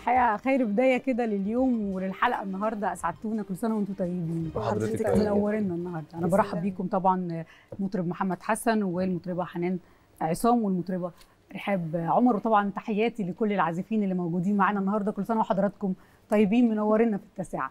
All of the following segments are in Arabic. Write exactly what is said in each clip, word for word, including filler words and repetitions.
الحقيقه خير بدايه كده لليوم وللحلقه النهارده. اسعدتونا، كل سنه وانتم طيبين. حضرتك منورنا النهارده. انا برحب بيكم طبعا المطرب محمد حسن والمطربه حنان عصام والمطربه رحاب عمر، وطبعا تحياتي لكل العازفين اللي موجودين معانا النهارده. كل سنه وحضراتكم طيبين، منورنا في التاسعه.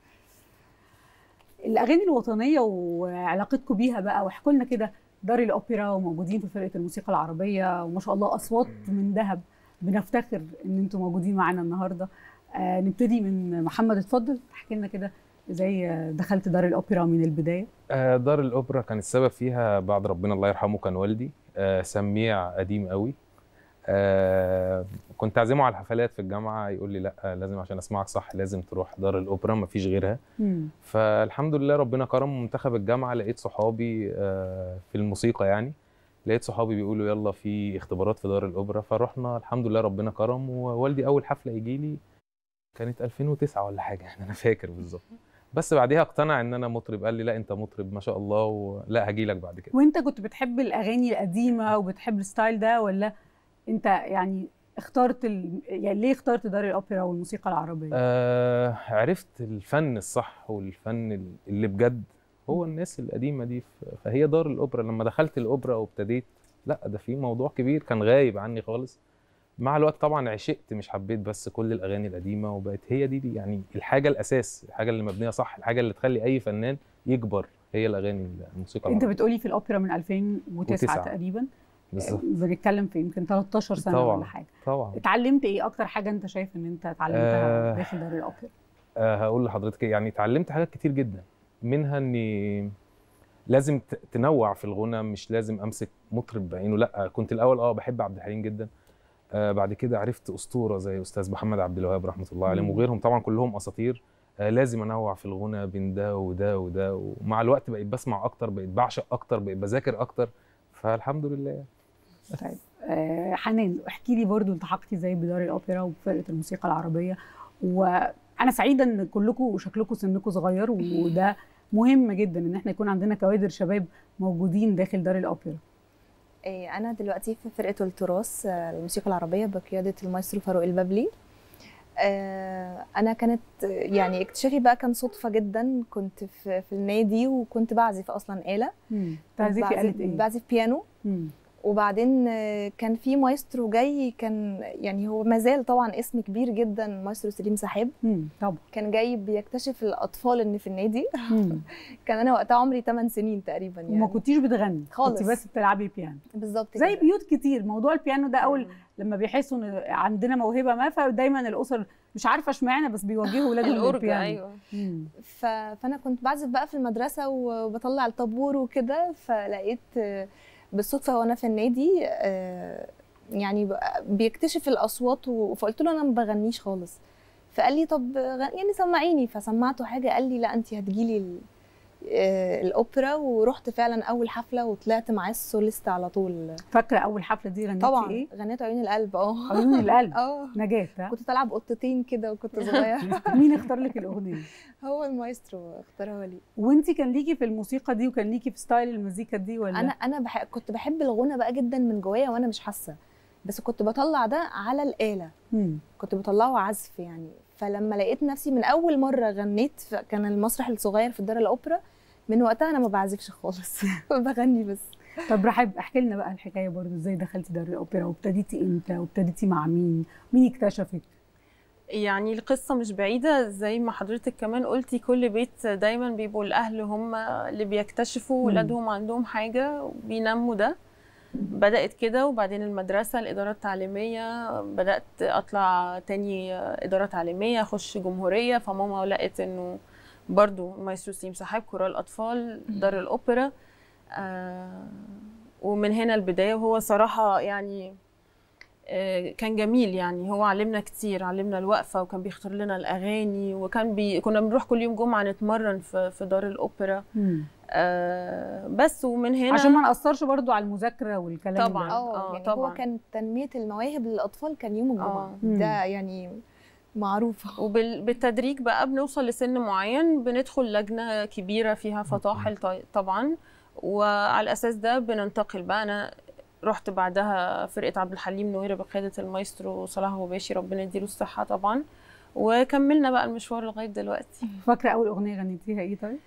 الاغاني الوطنيه وعلاقتكم بيها بقى، واحكوا لنا كده. دار الاوبرا وموجودين في فرقه الموسيقى العربيه، وما شاء الله اصوات من ذهب. بنفتخر ان انتم موجودين معانا النهارده. آه نبتدي من محمد، اتفضل احكي لنا كده ازاي دخلت دار الاوبرا من البدايه. آه دار الاوبرا كان السبب فيها بعد ربنا الله يرحمه كان والدي. آه سميع قديم قوي. آه كنت اعزمه على الحفلات في الجامعه، يقول لي لا لازم عشان اسمعك صح لازم تروح دار الاوبرا ما فيش غيرها. مم. فالحمد لله ربنا كرم منتخب الجامعه، لقيت صحابي آه في الموسيقى، يعني لقيت صحابي بيقولوا يلا في اختبارات في دار الاوبرا، فرحنا الحمد لله ربنا كرم. ووالدي اول حفله يجي لي كانت ألفين وتسعة ولا حاجه، يعني انا فاكر بالظبط. بس بعديها اقتنع ان انا مطرب، قال لي لا انت مطرب ما شاء الله، ولا هاجي لك بعد كده. وانت كنت بتحب الاغاني القديمه وبتحب الستايل ده، ولا انت يعني اخترت ال... يعني ليه اخترت دار الاوبرا والموسيقى العربيه؟ آه عرفت الفن الصح والفن اللي بجد هو الناس القديمه دي، فهي دار الاوبرا. لما دخلت الاوبرا وابتديت، لا ده في موضوع كبير كان غايب عني خالص. مع الوقت طبعا عشقت، مش حبيت بس كل الاغاني القديمه، وبقت هي دي, دي يعني الحاجه الاساس، الحاجه اللي مبنيه صح، الحاجه اللي تخلي اي فنان يكبر، هي الاغاني الموسيقى انت العربية. بتقولي في الاوبرا من ألفين وتسعة تقريبا بالظبط، بنتكلم في يمكن تلتاشر سنه طبعا ولا حاجه. طبعا. اتعلمت ايه اكتر حاجه انت شايف ان انت اتعلمتها آه داخل دار الاوبرا؟ آه هقول لحضرتك يعني اتعلمت حاجات كتير جدا، منها اني لازم تنوع في الغنى، مش لازم امسك مطرب بعينه. لا كنت الاول اه بحب عبد الحليم جدا. آه بعد كده عرفت اسطوره زي استاذ محمد عبد الوهاب رحمه الله عليه وغيرهم، طبعا كلهم اساطير. آه لازم انوع في الغنى بين ده وده وده، ومع الوقت بقيت بسمع اكتر، بقيت بعشق اكتر، بقيت بذاكر اكتر، فالحمد لله. طيب آه حنان، احكي لي برضو التحقتي ازاي بدار الاوبرا وبفرقه الموسيقى العربيه. وانا سعيده ان كلكم وشكلكم سنكم صغير، وده مهم جدا ان احنا يكون عندنا كوادر شباب موجودين داخل دار الاوبرا. انا دلوقتي في فرقه التراث الموسيقى العربيه بقياده المايسترو فاروق البابلي. انا كانت يعني اكتشافي بقى كان صدفه جدا. كنت في في النادي وكنت بعزف اصلا آلة. بتعزفي آلة ايه؟ بعزف بيانو. مم. وبعدين كان في مايسترو جاي، كان يعني هو ما زال طبعا اسم كبير جدا، مايسترو سليم سحاب. طبعا كان جاي بيكتشف الاطفال اللي في النادي. كان انا وقتها عمري ثمان سنين تقريبا يعني. وما كنتيش بتغني خالص، كنتي بس بتلعبي بيانو بالظبط زي كده. بيوت كتير. موضوع البيانو ده اول لما بيحسوا ان عندنا موهبه ما، فدايما الاسر مش عارفه اشمعنى بس بيوجهوا اولادهم للبيانو. ايوه. ف... فانا كنت بعزف بقى في المدرسه وبطلع الطابور وكده، فلقيت بالصدفه وانا في النادي يعني بيكتشف الاصوات، فقلت له انا ما بغنيش خالص. فقال لي طب يعني سمعيني، فسمعته حاجه قال لي لا انت هتجيلي الاوبرا. ورحت فعلا اول حفله وطلعت معاه السوليست على طول. فاكره اول حفله دي غنيتي طبعا ايه؟ غنيت عيون القلب. اه عيون القلب. اه نجاة. كنت طالعه بقطتين كده وكنت صغيره. مين اختار لك الاغنيه؟ هو المايسترو اختارها لي. وانت كان ليكي في الموسيقى دي وكان ليكي في ستايل المزيكا دي ولا؟ انا انا بح... كنت بحب الغنى بقى جدا من جوايا وانا مش حاسه، بس كنت بطلع ده على الآلة. مم. كنت بطلعه عزف يعني. فلما لقيت نفسي من اول مره غنيت، كان المسرح الصغير في دار الاوبرا، من وقتها انا ما بعزفش خالص. بغني بس. طب رحاب احكي لنا بقى الحكايه برضو، ازاي دخلتي دار الاوبرا وابتديتي امتى وابتديتي مع مين؟ مين اكتشفك؟ يعني القصه مش بعيده زي ما حضرتك كمان قلتي، كل بيت دايما بيبقوا الاهل هم اللي بيكتشفوا ولادهم عندهم حاجه وبينموا ده. بدات كده، وبعدين المدرسه الاداره التعليميه بدات اطلع تاني اداره تعليميه، اخش جمهوريه، فماما لقت انه برضو مايسترو سليم سحاب كورال اطفال دار الاوبرا. آه ومن هنا البدايه. وهو صراحه يعني آه كان جميل، يعني هو علمنا كتير، علمنا الوقفه وكان بيختار لنا الاغاني، وكان بي كنا بنروح كل يوم جمعه نتمرن في في دار الاوبرا. آه بس ومن هنا عشان ما نقصرش برضو على المذاكره والكلام طبعا. اه يعني طبعا. هو كان تنميه المواهب للاطفال كان يوم الجمعه. آه. ده يعني معروفه. وبالتدريج بقى بنوصل لسن معين بندخل لجنه كبيره فيها فطاحل طبعا، وعلى الاساس ده بننتقل بقى. انا رحت بعدها فرقه عبد الحليم نويره بقياده المايسترو صلاح غباشي ربنا يديله الصحه طبعا، وكملنا بقى المشوار لغايه دلوقتي. فاكره اول اغنيه غنيتيها ايه طيب؟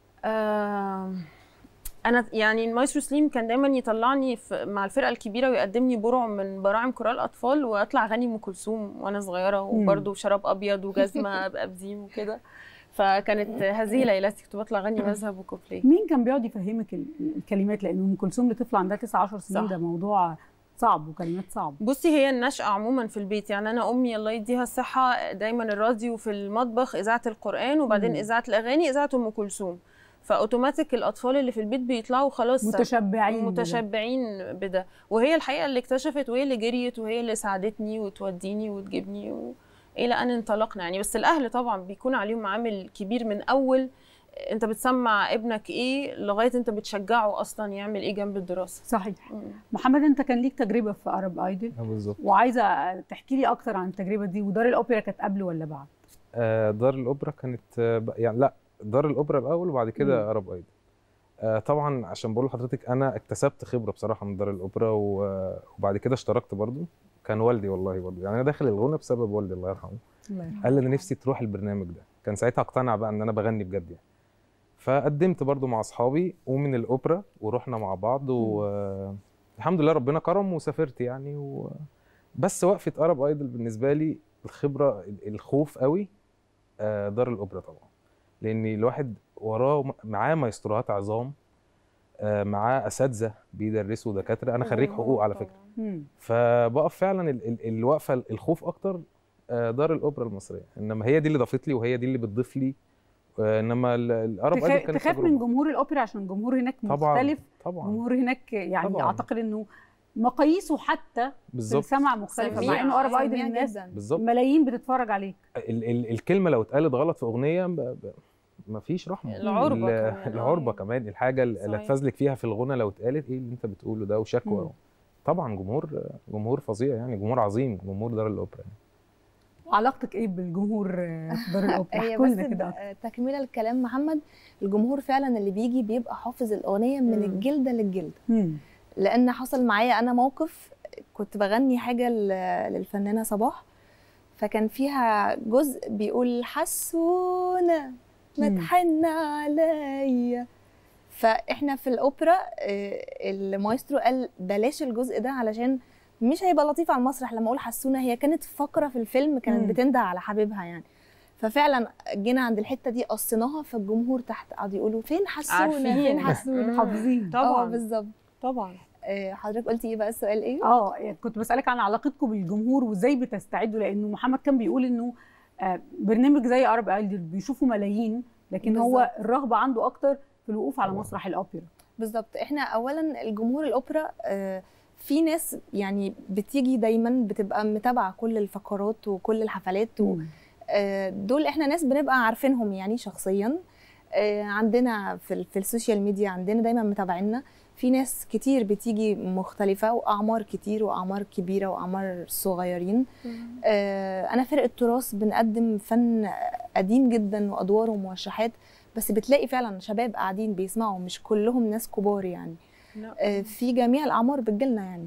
آه انا يعني المايسترو سليم كان دايما يطلعني مع الفرقه الكبيره ويقدمني برع من براعم كورال اطفال واطلع اغني ام كلثوم وانا صغيره، وبرده شراب ابيض وجزمه بابزيم وكده، فكانت هذه ليلتي كنت بطلع اغني مذهب وكوبليه. مين كان بيقعد يفهمك الكلمات؟ لان ام كلثوم لطفل عندها تسعة عشر سنين ده موضوع صعب وكلمات صعب. بصي هي النشأة عموما في البيت، يعني انا امي الله يديها الصحه دايما الراديو في المطبخ اذاعه القران وبعدين اذاعه الاغاني اذاعه ام كلثوم، فاوتوماتيك الاطفال اللي في البيت بيطلعوا خلاص متشبعين متشبعين بده. بده وهي الحقيقه اللي اكتشفت وهي اللي جريت وهي اللي ساعدتني وتوديني وتجيبني و... الى ان انطلقنا يعني. بس الاهل طبعا بيكون عليهم عامل كبير من اول انت بتسمع ابنك ايه لغايه انت بتشجعه اصلا يعمل ايه جنب الدراسه. صحيح. مم. محمد انت كان ليك تجربه في ارب ايدل بالظبط، وعايزه تحكي لي اكتر عن التجربه دي. ودار الاوبرا كانت قبل ولا بعد؟ آه دار الاوبرا كانت آه يعني لا دار الاوبرا الاول وبعد كده ارب ايدل. آه طبعا عشان بقول لحضرتك انا اكتسبت خبره بصراحه من دار الاوبرا، وبعد كده اشتركت برضو. كان والدي والله برضو يعني انا داخل الغنى بسبب والدي الله يرحمه. الله يرحمه. قال لي انا نفسي تروح البرنامج ده، كان ساعتها اقتنع بقى ان انا بغني بجد يعني. فقدمت برضو مع اصحابي ومن الاوبرا ورحنا مع بعض والحمد لله ربنا كرم وسافرت يعني و... بس وقفه ارب ايدل بالنسبه لي الخبره الخوف قوي دار الاوبرا طبعا، لان الواحد وراه معاه مايستروهات عظام، معاه اساتذه بيدرسوا دكاتره. انا خريج حقوق على فكره، فبقف فعلا ال... ال... الوقفه الخوف اكتر دار الاوبرا المصريه، انما هي دي اللي ضافت لي وهي دي اللي بتضيف لي. انما الارب ايدل كانت تخاف من جمهور الاوبرا عشان الجمهور هناك مختلف. طبعا جمهور هناك يعني طبعًا. اعتقد انه مقاييسه حتى بالظبط في السمع مختلفه، مع انه ارب ايدل الناس بالظبط ملايين بتتفرج عليك. ال ال الكلمه لو اتقالت غلط في اغنيه ما فيش رحمه. العربه كمان العربه كمان الحاجه اللي هتفزلك فيها في الغنى لو اتقالت ايه اللي انت بتقوله ده وشكوى. طبعا جمهور جمهور فظيع يعني، جمهور عظيم جمهور دار الاوبرا يعني. علاقتك ايه بالجمهور في دار الاوبرا؟ هي بس تكمله الكلام محمد، الجمهور فعلا اللي بيجي بيبقى حافظ الاغنيه من الجلده للجلده. مم. لان حصل معايا انا موقف كنت بغني حاجه للفنانه صباح، فكان فيها جزء بيقول حسونه ما تحن عليا، فاحنا في الاوبرا المايسترو قال بلاش الجزء ده علشان مش هيبقى لطيف على المسرح لما اقول حسونه. هي كانت فقره في الفيلم كانت بتنده على حبيبها يعني، ففعلا جينا عند الحته دي قصيناها، فالجمهور تحت قعدوا يقولوا فين حسونه فين حسونه. حافظين طبعا بالظبط طبعا. حضرتك قلتي ايه بقى السؤال ايه؟ اه كنت بسالك عن علاقتكم بالجمهور وازاي بتستعدوا، لانه محمد كان بيقول انه برنامج زي ارب ايدل بيشوفوا ملايين، لكن بالزبط. هو الرغبه عنده اكتر في الوقوف على مسرح الاوبرا. بالظبط. احنا اولا الجمهور الاوبرا آه في ناس يعني بتيجي دايما بتبقى متابعه كل الفقرات وكل الحفلات و آه دول احنا ناس بنبقى عارفينهم يعني شخصيا، آه عندنا في, في السوشيال ميديا عندنا دايما متابعيننا. في ناس كتير بتيجي مختلفه واعمار كتير واعمار كبيره واعمار صغيرين. آه انا فرقه تراث بنقدم فن قديم جدا وادوار وموشحات، بس بتلاقي فعلا شباب قاعدين بيسمعوا، مش كلهم ناس كبار يعني. آه في جميع الاعمار بتجيلنا يعني.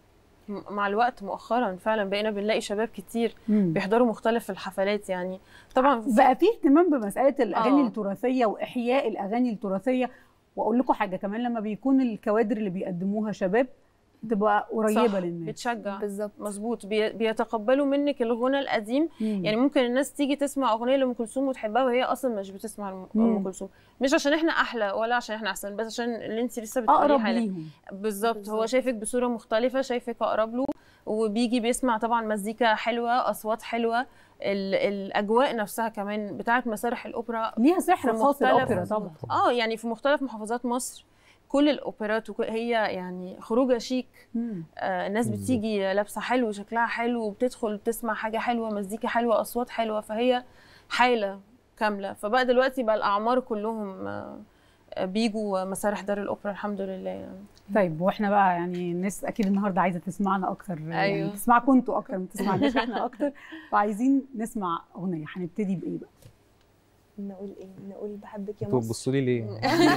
مع الوقت مؤخرا فعلا بقينا بنلاقي شباب كتير مم. بيحضروا مختلف الحفلات يعني. طبعا بقى في اهتمام بمساله الاغاني آه. التراثيه واحياء الاغاني التراثيه. واقول لكم حاجه كمان، لما بيكون الكوادر اللي بيقدموها شباب تبقى قريبه للناس. بتشجع بالظبط مظبوط. بي بيتقبلوا منك الغنى القديم. مم. يعني ممكن الناس تيجي تسمع اغنيه لام كلثوم وتحبها وهي اصلا مش بتسمع ام كلثوم، مش عشان احنا احلى ولا عشان احنا احسن، بس عشان اللي انت لسه بتقوليه حالا. بالظبط. هو شايفك بصوره مختلفه، شايفك اقرب له، وبيجي بيسمع طبعا مزيكا حلوه، اصوات حلوه، الاجواء نفسها كمان بتاعه مسارح الاوبرا ليها سحر خاص. الاوبرا طبعا اه يعني في مختلف محافظات مصر كل الاوبرات هي يعني خروجه شيك. آه الناس بتيجي لابسه حلو، شكلها حلو، وبتدخل تسمع حاجه حلوه، مزيكا حلوه، اصوات حلوه، فهي حاله كامله. فبقى دلوقتي بقى الاعمار كلهم آه بيجوا مسارح دار الاوبرا الحمد لله يعني. طيب واحنا بقى يعني الناس اكيد النهارده عايزه تسمعنا اكتر. أيوه. يعني تسمعكم انتوا اكتر ما تسمعناش احنا اكتر، فعايزين نسمع اغنيه. هنبتدي بايه بقى؟ نقول ايه؟ نقول بحبك يا انتوا مصر. بتبصوا لي ليه؟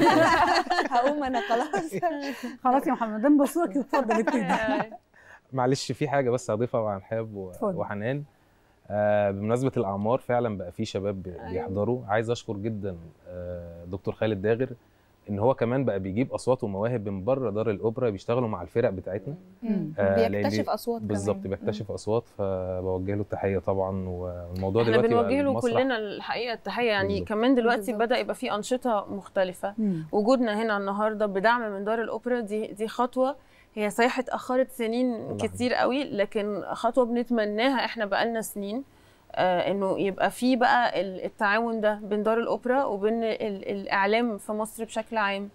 هقوم انا خلاص. خلاص يا محمد ده بصوك، اتفضل ابتدي. معلش في حاجه بس هضيفها عن حاب و- اتفضل. وحنان. آه بمناسبه الاعمار فعلا بقى في شباب بي- بيحضروا. عايز اشكر جدا آه دكتور خالد داغر ان هو كمان بقى بيجيب اصوات ومواهب من بره دار الاوبرا بيشتغلوا مع الفرق بتاعتنا. مم. آه، لأن بيكتشف بي- اصوات بالظبط كمان. بيكتشف اصوات، فبوجه له التحيه طبعا. والموضوع احنا دلوقتي بقى بنوجه له المسرح. كلنا الحقيقه التحيه، يعني بالظبط. كمان دلوقتي بالظبط. بدا يبقى في انشطه مختلفه. مم. وجودنا هنا النهارده بدعم من دار الاوبرا دي دي خطوه، هي صحيح اتاخرت سنين الله كتير قوي، لكن خطوه بنتمناها احنا بقالنا سنين. آه انه يبقى في بقى ال- التعاون ده بين دار الاوبرا وبين ال- الاعلام في مصر بشكل عام.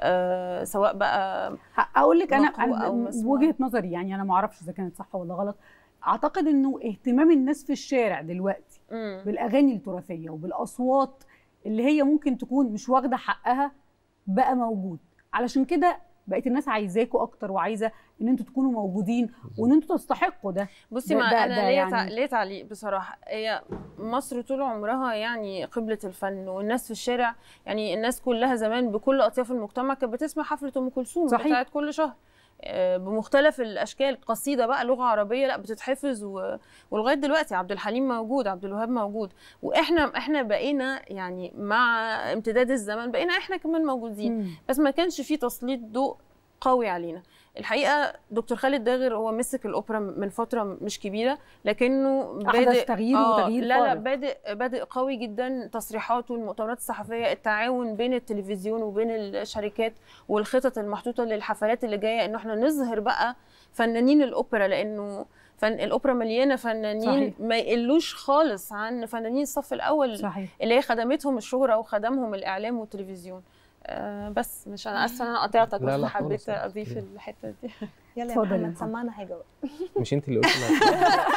آه سواء بقى اقول لك انا مقروء انا أو من مسموع. وجهه نظري، يعني انا ما اعرفش اذا كانت صح ولا غلط. اعتقد انه اهتمام الناس في الشارع دلوقتي مم. بالاغاني التراثيه وبالاصوات اللي هي ممكن تكون مش واخده حقها بقى موجود. علشان كده بقت الناس عايزاكوا اكتر وعايزه ان انتوا تكونوا موجودين وان انتوا تستحقوا ده. بصي، ده- ما ده- انا ده ليا يعني- تع- ليا تعليق بصراحه. هي مصر طول عمرها يعني قبله الفن، والناس في الشارع، يعني الناس كلها زمان بكل اطياف المجتمع كانت بتسمع حفله ام كلثوم صحيح. بتاعت كل شهر آه، بمختلف الاشكال، قصيده بقى لغه عربيه لا بتتحفظ و... ولغايه دلوقتي عبد الحليم موجود، عبد الوهاب موجود، واحنا احنا بقينا يعني مع امتداد الزمن بقينا احنا كمان موجودين. مم. بس ما كانش في تسليط ضوء قوي علينا. الحقيقه دكتور خالد داغر هو مسك الاوبرا من فتره مش كبيره، لكنه أحدث تغيير وتغيير لا لا فارق. بادئ بادئ قوي جدا. تصريحاته، المؤتمرات الصحفيه، التعاون بين التلفزيون وبين الشركات، والخطط المحطوطه للحفلات اللي جايه، انه احنا نظهر بقى فنانين الاوبرا، لانه فن الاوبرا مليانه فنانين صحيح. ما يقلوش خالص عن فنانين الصف الاول صحيح. اللي هي خدمتهم الشهره وخدمهم الاعلام والتلفزيون. آه بس مش انا اسفه ان انا قطعتك، لا، بس لا حبيت خالص. اضيف الحته دي. يلا يا اتفضل يا محمد محمد. سمعنا حاجه بقى. مش انت اللي قلتي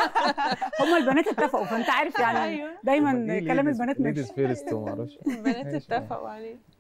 هم البنات اتفقوا، فانت عارف يعني أيوة. دايما كلام البنات ماشي. ليديز فيرست وما اعرفش. البنات ماشي. اتفقوا عليه.